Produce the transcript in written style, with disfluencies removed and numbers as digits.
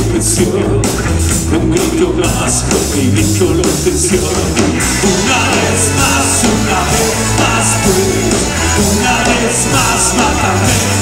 suspensión, un grito más, con mi grito lo tensión. Una vez más puedes, una vez más mátame.